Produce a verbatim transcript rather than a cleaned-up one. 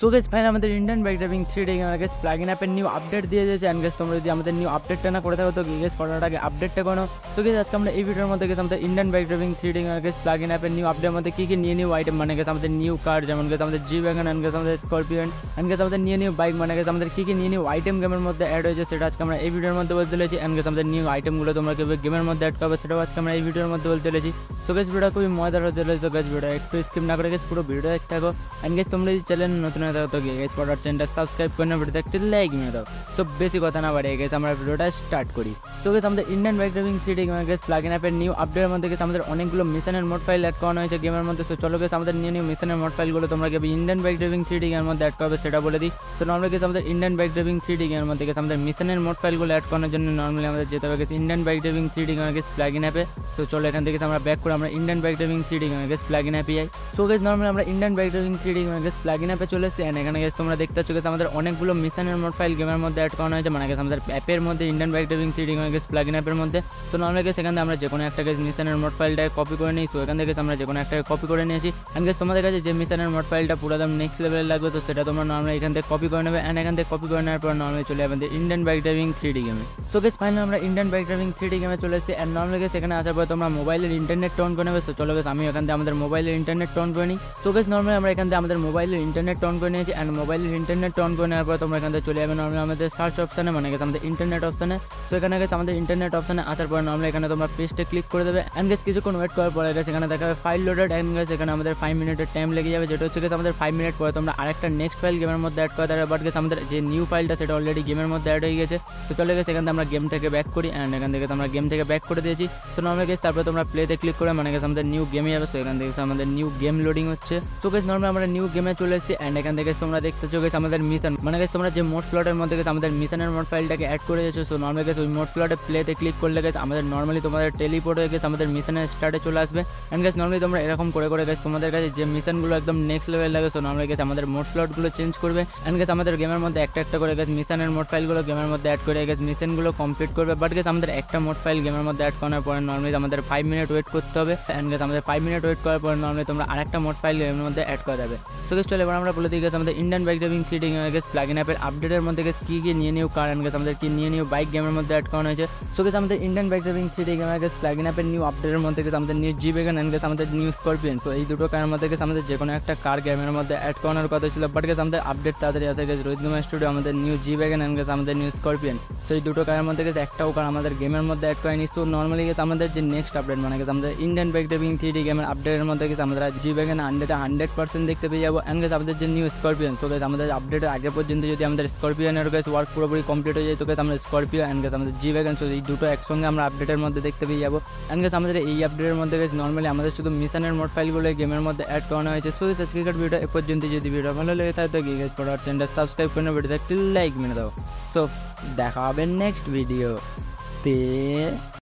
So guys finally আমাদের Indian bike driving three D gamer guys plugin অ্যাপের new update দিয়ে দিয়েছে। And guys তোমরা যদি আমাদের নিউ আপডেটটা না করে থাকো তো গাইস করার আগে আপডেটটা করো। সো গাইস আজকে আমরা এই ভিডিওর মধ্যে গাইস আমাদের Indian bike driving three D gamer guys plugin অ্যাপের নিউ আপডেটের মধ্যে কি কি নিউ নিউ আইটেম মানে গাইস আমাদের নিউ কার যেমন গাইস আমাদের জি ওয়াগন এন্ড গাইস আমাদের স্করপিয়ন এন্ড গাইস আমাদের নিউ নিউ বাইক মানে গাইস আমাদের কি কি নিউ নিউ আইটেম গেমের মধ্যে অ্যাড হয়েছে সেটা আজকে আমরা এই ভিডিওর মধ্যে বলতে চলেছি। এন্ড গাইস আমাদের নিউ আইটেমগুলো তোমরা কিভাবে গেমের মধ্যে অ্যাড করবে সেটাও আজকে আমরা এই ভিডিওর মধ্যে বলতে চলেছি। সো গাইস ভিডিওটা খুবই মজাদার হতে চলেছে। তো গাইস ভিডিওটা একটু স্কিপ না করে গাইস পুরো ভিডিও দেখতে থাকো। এন্ড গাইস তোমরা যদি চ্যানেল নতুন হয়ে থাকো তো গাইস পড়ার চ্যানেলটা সাবস্ক্রাইব করে নাও, ভিডিওতে একটা লাইক মেরে দাও। সো বেশি কথা না বাড়িয়ে গাইস আমরা ভিডিওটা স্টার্ট করি। তো গাইস আমাদের Indian bike driving three D gamer guys plugin অ্যাপের নিউ আপডেটের মধ্যে গাইস আমাদের অনেকগুলো মিশনের মোড ফাইল অ্যাড করানো হয়েছে গেমের মধ্যে। সো চলো গাইস আমাদের নিউ নিউ মিশনের মোড ফাইলগুলো তোমরা কিভাবে Indian bike driving three D গেমের মধ্যে অ্যাড করবে সেটা বলে দিই। সো নর্মালি গাইস আমাদের Indian bike driving three D গেমের মধ্যে গাইস আমাদের মিশনের মোড ফাইলগুলো অ্যাড করার জন্য নর্মালি আমাদের যেতে হবে guys Indian bike driving three D gamer guys plugin অ্যাপে। তো চলো এখান থেকে আমরা ব্যাক করে আমরা Indian bike driving three D gamer guys plugin অ্যাপে যাই। তো গাইস নর্মালি আমরা Indian bike driving three D gamer guys plugin অ্যাপে চলে এসেছি। এন্ড এখানে গাইস তোমরা দেখতে পাচ্ছ গাইস আমাদের অনেকগুলো মিশনের মোড ফাইল গেমের মধ্যে অ্যাড করানো হয়েছে মানে গাইস আমাদের অ্যাপের মধ্যে Indian bike driving three D gamer guys plugin অ্যাপের মধ্যে। সো নর্মালি গাইস এখান থেকে আমরা যে কোনো একটা গাইস মিশনের মোড ফাইলটাকে কপি করে নিই। তো এখান থেকে আমরা যে কোনো একটা কপি করে নিয়েছি। এন্ড গাইস তোমাদের কাছে যে মিশনের মোড ফাইলটা পুরো একদম নেক্সট লেভেলে লাগবে তো সেটা তোমরা নর্মালি এখান থেকে কপি করে নেবে। এন্ড এখান থেকে কপি করে নেওয়ার পর নর্মালি চলে যাবে Indian bike driving three D গেমে। তো গাইস ফাইনালি আমরা Indian bike driving three D গেমে চলে এসেছি। এন্ড নর্মালি গাইস এখানে আসার পর তোমরা মোবাইলের ইন্টারনেট অন করে নেবে। সো চলো গাইস আমি এখান থেকে আমাদের মোবাইলের ইন্টারনেট অন করে নিই। তো গাইস নর্মালি আমরা এখান থেকে আমাদের মোবাইলের ইন্টারনেট অন করে নিয়েছি। এন্ড মোবাইলের ইন্টারনেট অন করে নেওয়ার পর তোমরা এখান থেকে চলে যাবে নর্মালি আমাদের সার্চ অপশনে মানে গাইস আমাদের ইন্টারনেট অপশনে। সো এখানে গাইস আমাদের ইন্টারনেট অপশনে আসার পর নর্মালি এখানে তোমরা পেজটা ক্লিক করে দেবে। এন্ড গাইস কিছুক্ষণ ওয়েট করার পরে গাইস এখানে দেখাবে ফাইল লোডেড। এন্ড গাইস এখানে আমাদের ফাইভ মিনিটের টাইম লেগে যাবে, যেটা হচ্ছে গাইস আমাদের ফাইভ মিনিট পরে তোমরা আরেকটা নেক্সট ফাইল গেমের মধ্যে অ্যাড করে দেবে। বাট গাইস আমাদের যে নিউ ফাইলটা সেটা অলরেডি গেমের মধ্যে অ্যাড হয়ে গেছে। তো চলে গেছে এখান থেকে আমরা গেম থেকে ব্যাক করি। এন্ড এখান থেকে আমরা গেম থেকে ব্যাক করে দিয়েছি। সো নর্মালি গাইস তারপর তোমরা প্লেতে ক্লিক করে মানে গাইস আমাদের নিউ গেমে যাবে। সো এখান থেকে আমাদের নিউ গেম লোডিং হচ্ছে। তো গাইস নর্মালি আমরা নিউ গেমে চলে এসেছি। এন্ড এখান থেকে তোমরা দেখতেছো গাইস আমাদের মিশন মানে গাইস তোমরা যে মোড স্লটের মধ্যে গাইস আমাদের মিশনের মোড ফাইলটাকে অ্যাড করে দিয়েছো। সো নর্মালি গাইস ওই মোড স্লটে প্লেতে ক্লিক করলে গাইস আমাদের নর্মালি তোমাদের টেলিপোর্ট হয়ে গেছে আমাদের মিশনের স্টার্টে চলে আসবে। এন্ড গাইস নর্মালি তোমরা এরকম করে করে গাইস তোমাদের কাছে যে মিশনগুলো একদম নেক্সট লেভেল লাগে সো নর্মালি গাইস আমাদের মোড স্লটগুলো চেঞ্জ করবে। এন্ড গাইস আমাদের গেমের মধ্যে একটা একটা করে গাইস মিশনের মোড ফাইলগুলো গেমের মধ্যে অ্যাড করে গাইস মিশনগুলো কমপ্লিট করবে। বাট গাইস আমাদের একটা মোড ফাইল গেমের মধ্যে অ্যাড করার পরে নর্মালি আমাদের ফাইভ মিনিট ওয়েট করতে হবে। এন্ড গাইস আমাদের ফাইভ মিনিট ওয়েট করার পরে নর্মালি তোমরা আরেকটা মোড ফাইল গেমের মধ্যে অ্যাড করে দেবে। সো গাইস চলো এবার আমরা বলে দিই গাইস আমাদের Indian bike driving three D gamer guys plugin অ্যাপের আপডেটের মধ্যে গাইস কি কি নিয়ে নিউ কার এন্ড গাইস আমাদের কি নিয়ে নিউ বাইক গেমের মধ্যে অ্যাড করানো হয়েছে। সো গাইস আমাদের Indian bike driving three D gamer guys plugin অ্যাপের নিউ আপডেটের মধ্যে গাইস আমাদের new G wagon and guys আমাদের নিউ স্করপিয়ন। সো এই দুটো কারের মধ্যে গাইস আমাদের যে কোনো একটা কার গেমের মধ্যে অ্যাড করানোর কথা ছিল। বাট গাইস আমাদের আপডেট তাড়াতাড়ি আসে গাইস রোহিত গেমার স্টুডিও আমাদের new G wagon and guys আমাদের নিউ স্করপিয়ন। সো এই দুটো কারের মধ্যে গাইস একটাও কার আমাদের গেমের মধ্যে অ্যাড করেনি। সো নর্মালি গাইস আমাদের যে নেক্সট আপডেট মানে গাইস আমাদের Indian bike driving three D গেমের আপডেটের মধ্যে গাইস আমরা জি ওয়াগন হান্ড্রেডে হান্ড্রেড পার্সেন্ট দেখতে পেয়ে যাবো। এন্ড গাইস আমাদের যে নিউ স্করপিয়ন সো গাইস আমাদের আপডেটের আগে পর্যন্ত যদি আমাদের স্করপিয়নের গাইস ওয়ার্ক পুরোপুরি কমপ্লিট হয়ে যায় তো গাইস আমরা স্করপিও এন্ড গাইস আমাদের জি ওয়াগন সো এই দুটো একসঙ্গে আমরা আপডেটের মধ্যে দেখতে পেয়ে যাবো। এন্ড গাইস আমাদের এই আপডেটের মধ্যে গাইস নর্মালি আমাদের শুধু মিশনের মোড ফাইলগুলো গেমের মধ্যে অ্যাড করানো হয়েছে। সো গাইস আজকের ভিডিও এ পর্যন্ত। যদি ভিডিও ভালো লেগে থাকে তো গাইস পড়ার চ্যানেলটা সাবস্ক্রাইব করে নাও, ভিডিওতে একটা লাইক মেরে দাও। সো দেখা হবে নেক্সট ভিডিওতে।